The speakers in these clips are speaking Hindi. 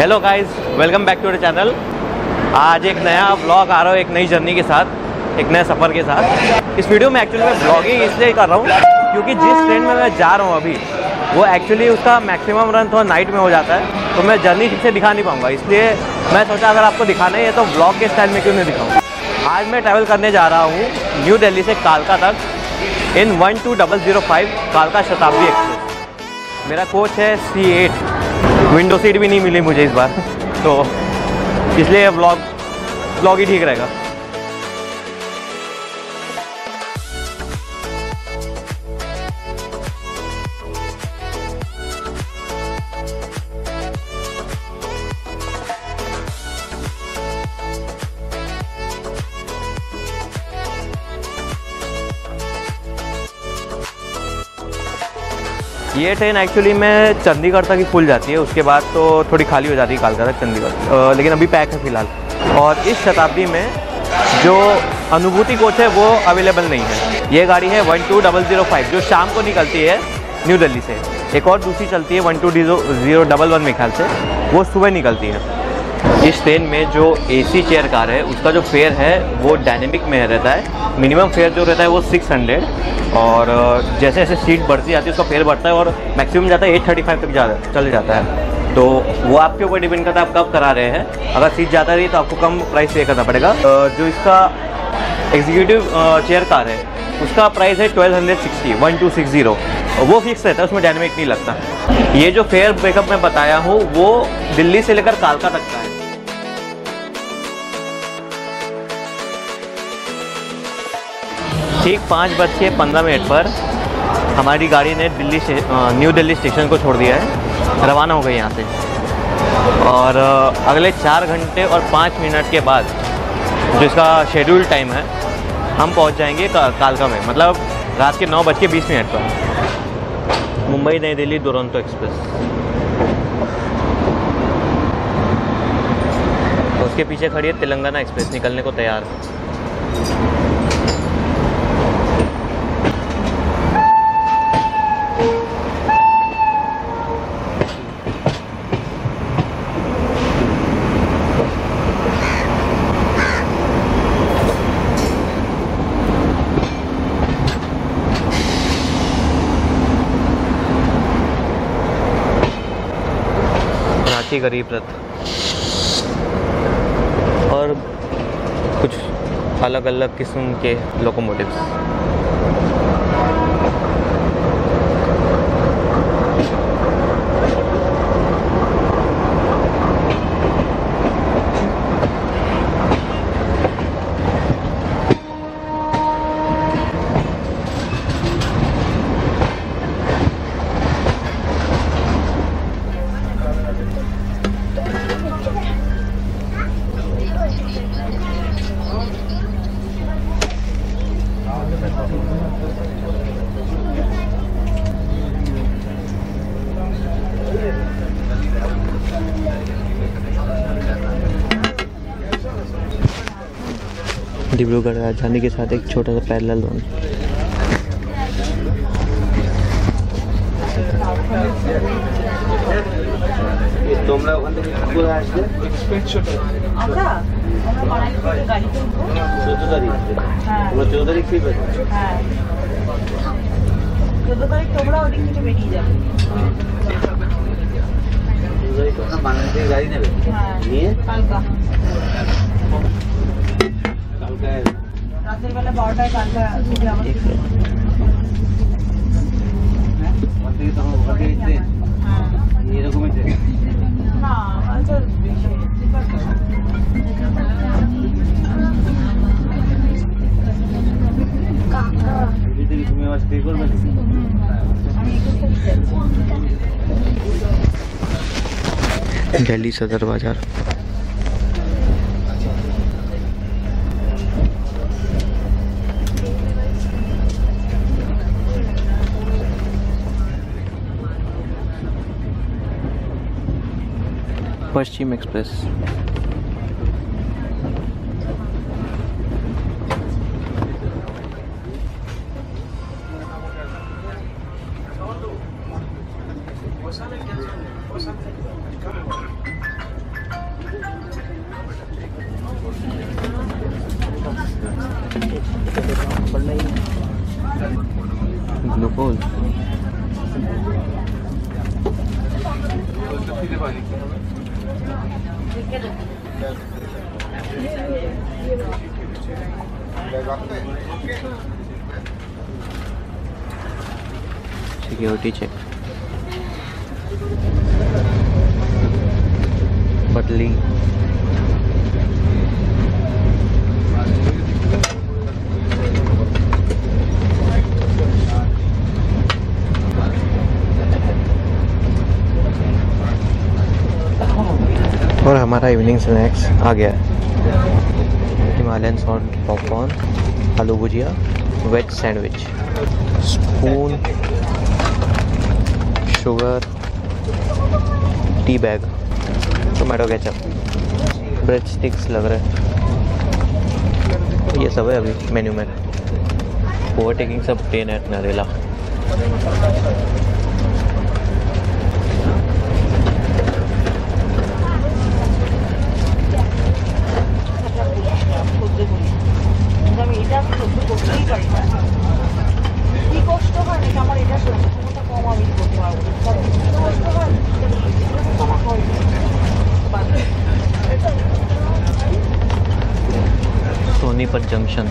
Hello guys, welcome back to the channel. आज एक नया व्लॉग आ रहा है, एक नई जर्नी के साथ, एक नए सफ़र के साथ। इस वीडियो में एक्चुअली मैं व्लॉगिंग इसलिए कर रहा हूँ क्योंकि जिस ट्रेन में मैं जा रहा हूँ अभी, वो एक्चुअली उसका मैक्सिमम रन थोड़ा नाइट में हो जाता है, तो मैं जर्नी ठीक से दिखा नहीं पाऊँगा। इसलिए मैं सोचा अगर आपको दिखाना ही है तो व्लॉग के स्टाइल में क्यों नहीं दिखाऊँ। आज मैं ट्रैवल करने जा रहा हूँ न्यू दिल्ली से कालका तक इन 12005 कालका शताब्दी एक्सप्रेस। मेरा कोच है C8, विंडो सीट भी नहीं मिली मुझे इस बार, तो इसलिए व्लॉग ही ठीक रहेगा। ये ट्रेन एक्चुअली में चंडीगढ़ तक ही फुल जाती है, उसके बाद तो थोड़ी खाली हो जाती है कालका तक चंडीगढ़, लेकिन अभी पैक है फ़िलहाल। और इस शताब्दी में जो अनुभूति कोच है वो अवेलेबल नहीं है। ये गाड़ी है 12005 जो शाम को निकलती है न्यू दिल्ली से। एक और दूसरी चलती है 12011 मेरे ख्याल से, वो सुबह निकलती है। इस ट्रेन में जो AC चेयर कार है उसका जो फेयर है वो डायनेमिक में रहता है। मिनिमम फेयर जो रहता है वो 600, और जैसे जैसे सीट बढ़ती जाती है उसका फेयर बढ़ता है और मैक्सिमम जाता है 835 तक चले जाता है। तो वो आपके ऊपर डिपेंड करता है आप कब करा रहे हैं। अगर सीट ज़्यादा रही तो आपको कम प्राइस पे करना पड़ेगा। जो इसका एग्जीक्यूटिव चेयर कार है उसका प्राइस है 1260 वो फिक्स रहता है, उसमें डायनेमिक नहीं लगता। ये जो फेयर ब्रेकअप मैं बताया हूँ वो दिल्ली से लेकर कालका तक का है। ठीक 5:15 पर हमारी गाड़ी ने न्यू दिल्ली स्टेशन को छोड़ दिया है, रवाना हो गई यहाँ से। और अगले 4 घंटे और 5 मिनट के बाद जो इसका शेड्यूल टाइम है हम पहुँच जाएंगे कालका में, मतलब रात के 9:20 पर। मुंबई नई दिल्ली दुरंतो एक्सप्रेस। तो उसके पीछे खड़ी है तेलंगाना एक्सप्रेस, निकलने को तैयार है। गरीब रथ और कुछ अलग अलग किस्म के लोकोमोटिव्स। डिब्रूगढ़ राजधानी के साथ एक छोटा सा पैरेलल जोन। তোমরা ওখান থেকে ঘুরে আসবে আচ্ছা আমরা 12 গাড়িতে উঠবো 14 তারিখ। হ্যাঁ তোমরা 14 তারিখ ফিরবে। হ্যাঁ 14 তারিখ তোমরা ওদিক থেকে বেরিয়ে যাবে। 14 তারিখ তোমরা বাংলাদেশের গাড়ি নেবে। হ্যাঁ নিয়ে কালকা রাতের বেলা 12টায় কালকা থেকে আবার এরকমই না আচ্ছা তুমি আবার স্টে করবে Delhi Sadar Bazaar. Paschim express. Glucose security check पतली और हमारा इवनिंग स्नैक्स आ गया है। Himalayan salt popcorn, aloo bhujia, veg sandwich, spoon, sugar, tea bag, tomato ketchup, bread sticks लग रहे हैं। ये सब है अभी मेन्यू में। ओवरटेकिंग सब 10 at Narela. Sonipat junction.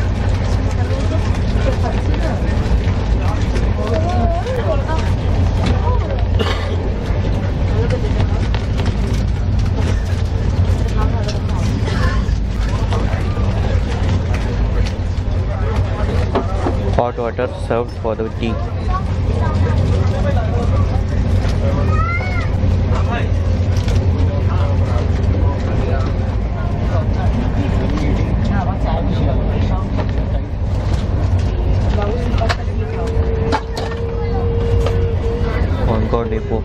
Hot water served for the tea. Concord Depot.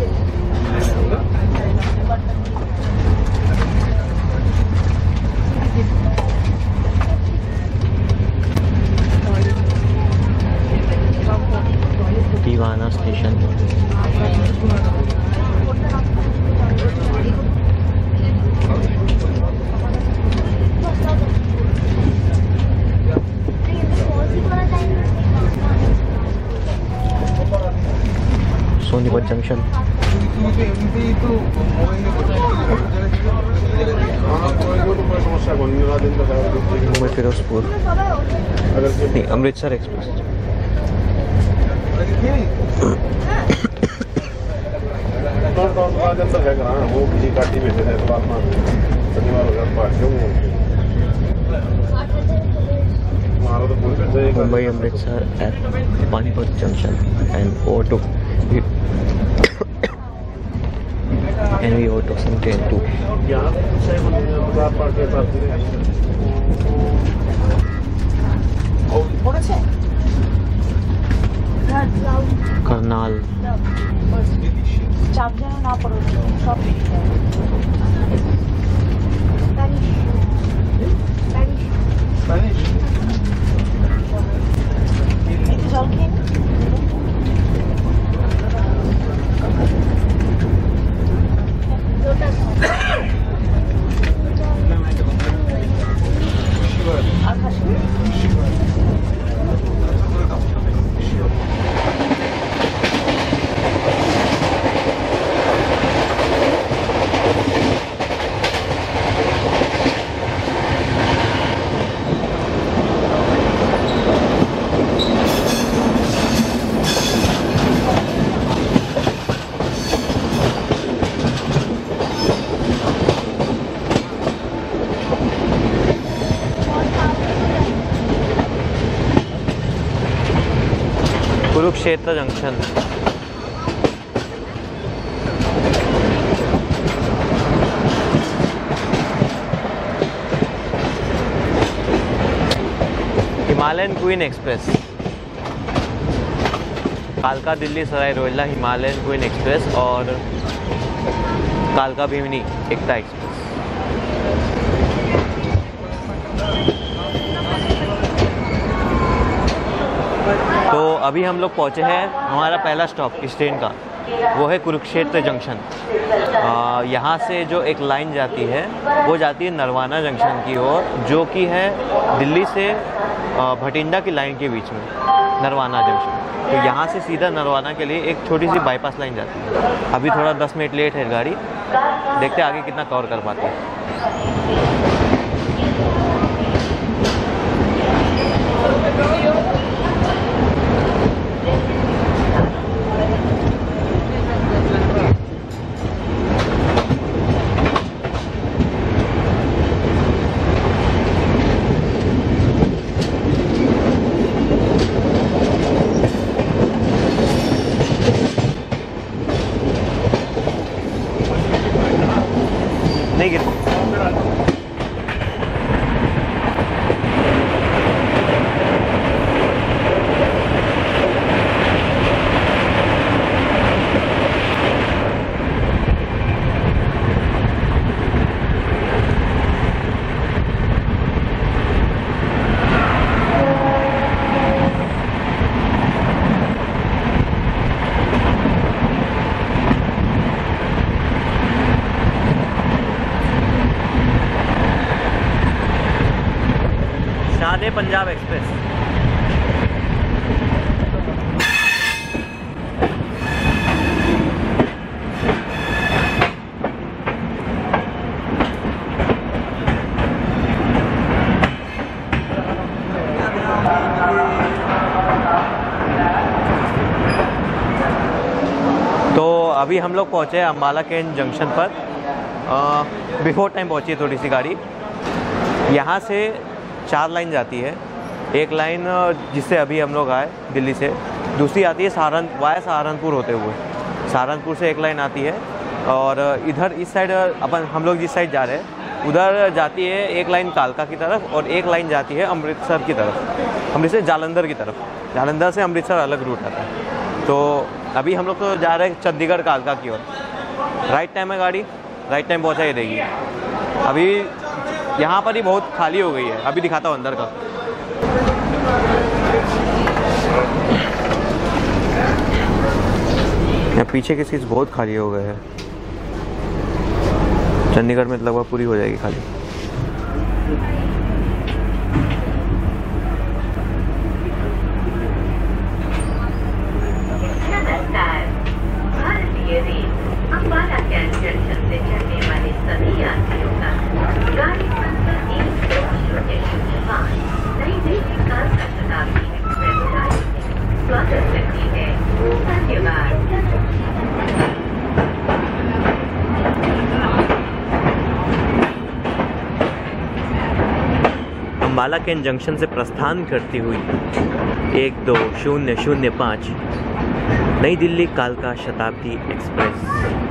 Deewana station. Sonipat junction. Mumbai Firozpur नहीं, Amritsar express. Mumbai Amritsar at Panipat junction and auto and we auto some train too. Karnal. Kurukshetra junction. Himalayan queen express. कालका Delhi Sarai Rohilla Himalayan queen express और कालका भिवनी एकता एक्सप्रेस। तो अभी हम लोग पहुँचे हैं, हमारा पहला स्टॉप इस ट्रेन का वो है कुरुक्षेत्र जंक्शन। यहाँ से जो एक लाइन जाती है वो जाती है नरवाना जंक्शन की ओर, जो कि है दिल्ली से भटिंडा की लाइन के बीच में, नरवाना जंक्शन। तो यहाँ से सीधा नरवाना के लिए एक छोटी सी बाईपास लाइन जाती है। अभी थोड़ा 10 मिनट लेट है गाड़ी, देखते हैं आगे कितना कवर कर पाते हैं। नहीं गिर पंजाब एक्सप्रेस। तो अभी हम लोग पहुँचे अम्बाला कैंट जंक्शन पर। बिफोर टाइम पहुँची है थोड़ी सी गाड़ी। यहाँ से 4 लाइन जाती है। एक लाइन जिससे अभी हम लोग आए दिल्ली से, दूसरी आती है वाया सहारनपुर होते हुए। सहारनपुर से एक लाइन आती है और इधर इस साइड हम लोग जिस साइड जा रहे हैं उधर जाती है एक लाइन कालका की तरफ और एक लाइन जाती है अमृतसर की तरफ, अमृतसर जालंधर की तरफ। जालंधर से अमृतसर अलग रूट आता है। तो अभी हम लोग तो जा रहे हैं चंडीगढ़ कालका की ओर। राइट टाइम है गाड़ी, राइट टाइम पहुँचा ही देगी। अभी यहाँ पर ही बहुत खाली हो गई है, अभी दिखाता हूँ अंदर का। यहाँ पीछे के सीट्स बहुत खाली हो गए हैं। चंडीगढ़ में लगभग पूरी हो जाएगी खाली। अम्बाला कैंट जंक्शन से चढ़ने वाले सभी यात्रियों का गाड़ी संख्या 1205 नई दिल्ली कालका शताब्दी एक्सप्रेस गाड़ी में स्वागत करती है। धन्यवाद। अम्बाला कैंट जंक्शन से प्रस्थान करती हुई 12005 नई दिल्ली कालका शताब्दी एक्सप्रेस।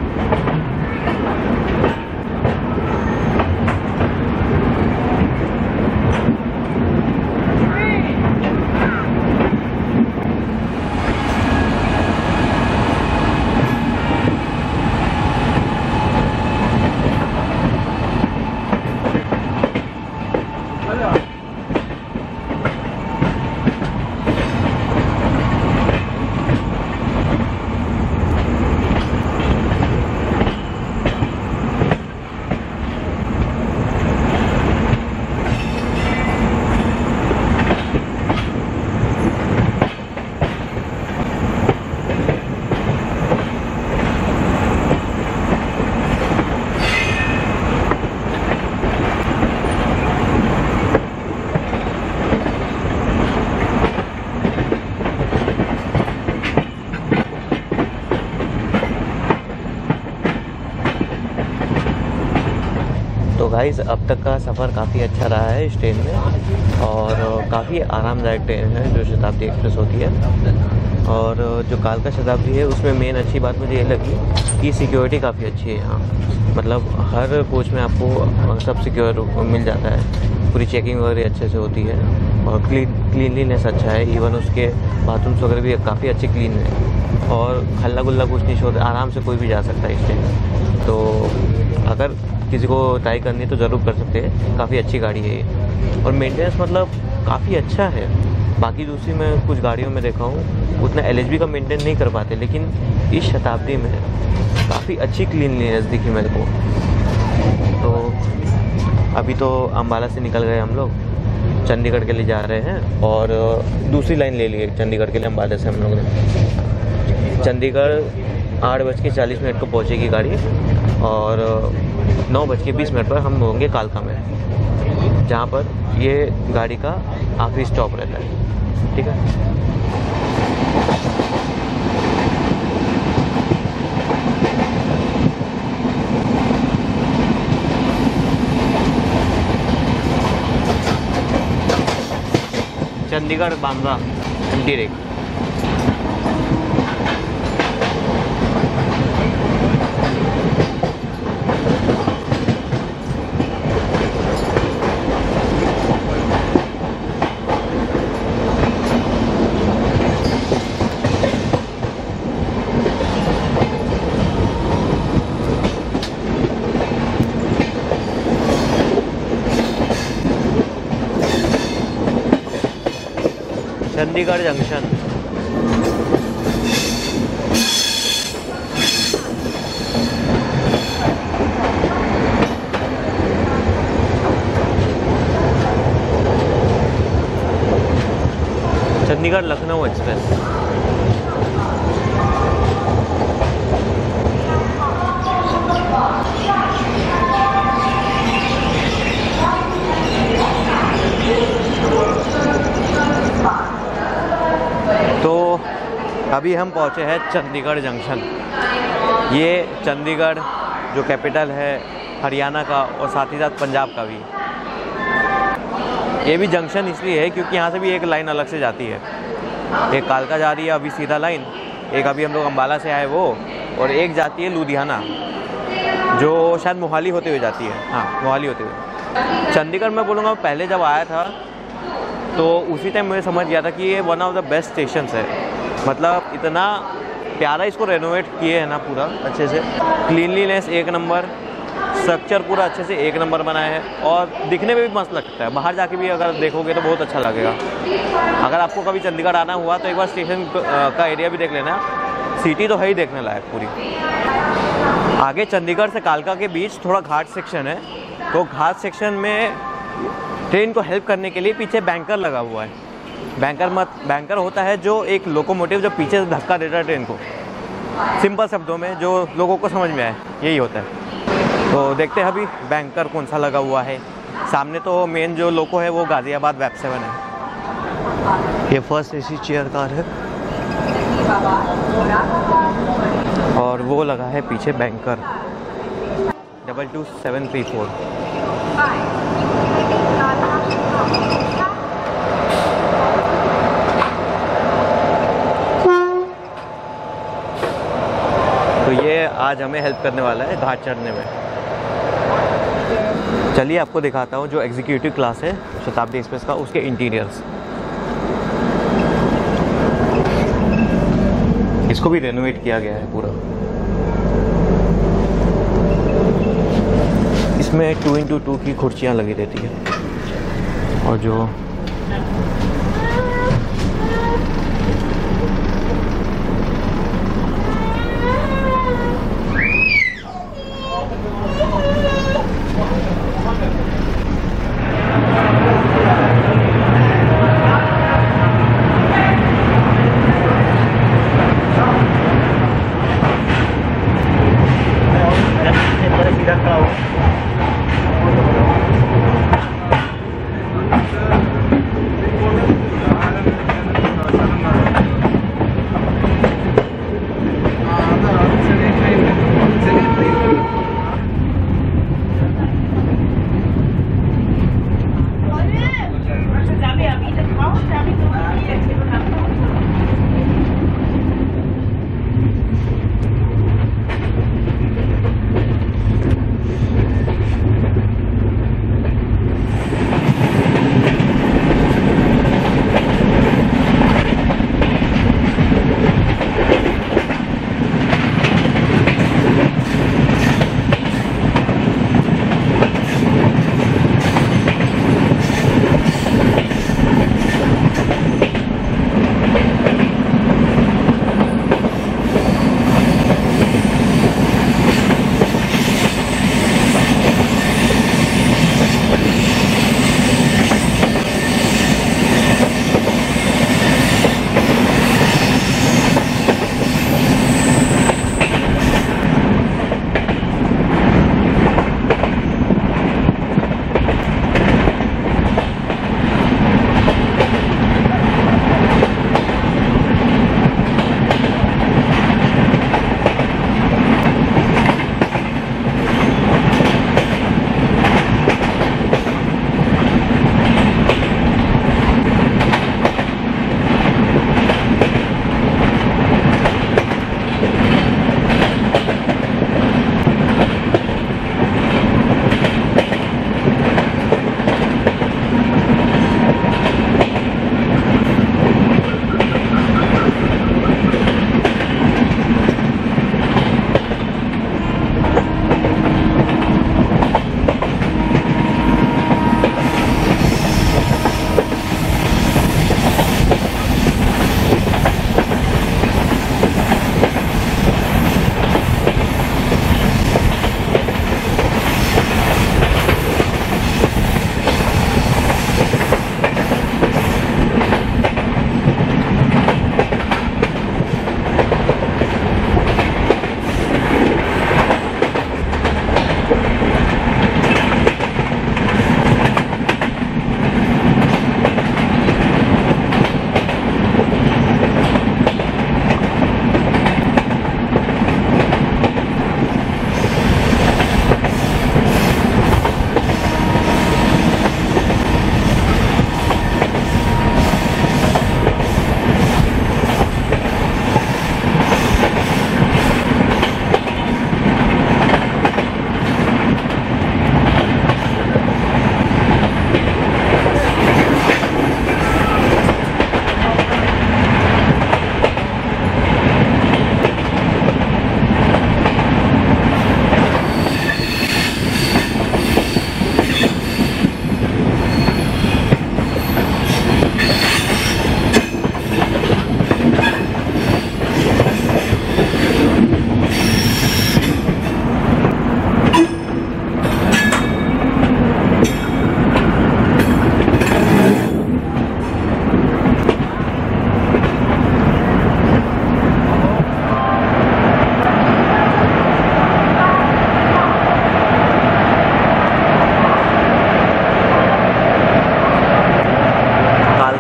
तो गाइस अब तक का सफ़र काफ़ी अच्छा रहा है इस ट्रेन में और काफ़ी आरामदायक ट्रेन है जो शताब्दी एक्सप्रेस होती है। और जो कालका शताब्दी है उसमें मेन अच्छी बात मुझे ये लगी कि सिक्योरिटी काफ़ी अच्छी है यहाँ। मतलब हर कोच में आपको सब सिक्योर मिल जाता है, पूरी चेकिंग वगैरह अच्छे से होती है और क्लीनलीनेस अच्छा है। इवन उसके बाथरूम्स वगैरह भी काफ़ी अच्छे क्लीन है और हल्ला गुल्ला कुछ नहीं होता, आराम से कोई भी जा सकता है इस ट्रेन में। तो अगर किसी को ट्राई करनी है तो ज़रूर कर सकते हैं, काफ़ी अच्छी गाड़ी है ये। और मेंटेनेंस मतलब काफ़ी अच्छा है, बाकी दूसरी मैं कुछ गाड़ियों में देखा हूँ उतना LHB का मेंटेन नहीं कर पाते, लेकिन इस शताब्दी में काफ़ी अच्छी क्लीनलीनेस दिखी मेरे को। तो अभी तो अम्बाला से निकल गए हम लोग, चंडीगढ़ के लिए जा रहे हैं और दूसरी लाइन ले लिए चंडीगढ़ के लिए। अम्बाला से हम लोग ने चंडीगढ़ 8:40 को पहुँचेगी गाड़ी और 9:20 पर हम होंगे कालका में, जहाँ पर ये गाड़ी का आखिरी स्टॉप रहता है। ठीक है, Chandigarh Bandra direct. Chandigarh junction. Chandigarh Lucknow express. तो अभी हम पहुँचे हैं चंडीगढ़ जंक्शन। ये चंडीगढ़ जो कैपिटल है हरियाणा का और साथ ही साथ पंजाब का भी। ये भी जंक्शन इसलिए है क्योंकि यहाँ से भी एक लाइन अलग से जाती है, एक कालका जा रही है अभी सीधा लाइन, एक अभी हम लोग अम्बाला से आए वो, और एक जाती है लुधियाना जो शायद मोहाली होते हुए जाती है। हाँ, मोहाली होते हुए। चंडीगढ़ मैं बोलूँगा पहले जब आया था तो उसी टाइम मुझे समझ गया था कि ये one of the best station है। मतलब इतना प्यारा इसको रेनोवेट किए है ना, पूरा अच्छे से, क्लीनलीनेस एक नंबर, स्ट्रक्चर पूरा अच्छे से एक नंबर बनाया है और दिखने में भी मस्त लगता है। बाहर जाके भी अगर देखोगे तो बहुत अच्छा लगेगा। अगर आपको कभी चंडीगढ़ आना हुआ तो एक बार स्टेशन का एरिया भी देख लेना। सिटी तो है ही देखने लायक पूरी। आगे चंडीगढ़ से कालका के बीच थोड़ा घाट सेक्शन है, तो घाट सेक्शन में ट्रेन को हेल्प करने के लिए पीछे बैंकर लगा हुआ है। बैंकर होता है जो एक लोकोमोटिव जो पीछे से धक्का देता है ट्रेन को। सिंपल शब्दों में जो लोगों को समझ में आए यही होता है। तो देखते हैं अभी बैंकर कौन सा लगा हुआ है। सामने तो मेन जो लोको है वो गाजियाबाद वेब 7 है। ये फर्स्ट AC चेयर कार है और वो लगा है पीछे बैंकर 22734। तो ये आज हमें हेल्प करने वाला है घाट चढ़ने में। चलिए आपको दिखाता हूँ जो एग्जीक्यूटिव क्लास है शताब्दी एक्सप्रेस का, उसके इंटीरियर्स। इसको भी रेनोवेट किया गया है पूरा। इसमें 2x2 की कुर्सियाँ लगी रहती है और जो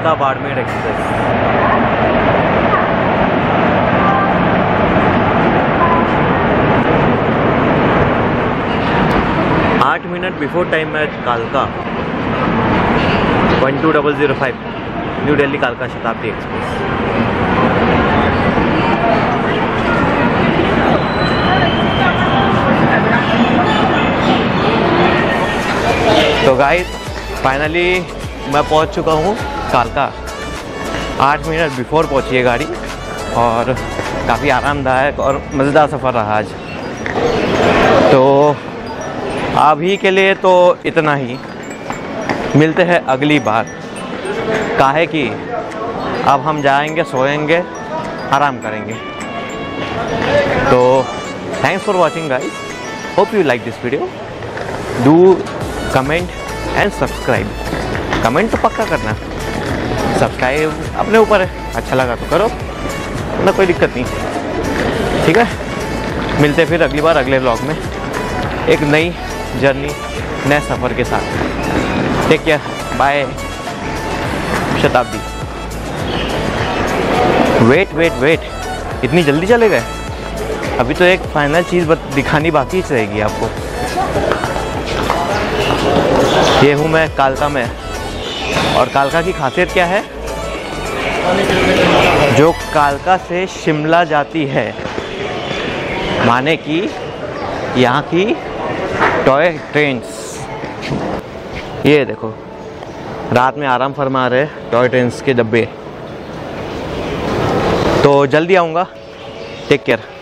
कालका Barmer express. 8 minute before time है कालका 12005 न्यू दिल्ली कालका शताब्दी एक्सप्रेस। तो गाइस फाइनली मैं पहुंच चुका हूं कालका। 8 मिनट बिफोर पहुंची है गाड़ी और काफ़ी आरामदायक और मज़ेदार सफ़र रहा आज। तो अभी के लिए तो इतना ही, मिलते हैं अगली बार। काहे कि अब हम जाएंगे, सोएंगे, आराम करेंगे। तो thanks for watching guys, hope you like this video. Do comment and subscribe. Comment तो पक्का करना, सब्सक्राइब अपने ऊपर है, अच्छा लगा तो करो ना, कोई दिक्कत नहीं, ठीक है। मिलते फिर अगली बार अगले व्लॉग में एक नई जर्नी, नए सफ़र के साथ। Take care, bye. Shatabdi. Wait, इतनी जल्दी चले गए? अभी तो एक फाइनल चीज़ दिखानी बाकी रहेगी आपको। ये हूँ मैं कालका में, और कालका की खासियत क्या है? जो कालका से शिमला जाती है, माने कि यहाँ की टॉय ट्रेन्स। ये देखो, रात में आराम फरमा रहे टॉय ट्रेन्स के डब्बे। तो जल्दी आऊँगा, टेक केयर।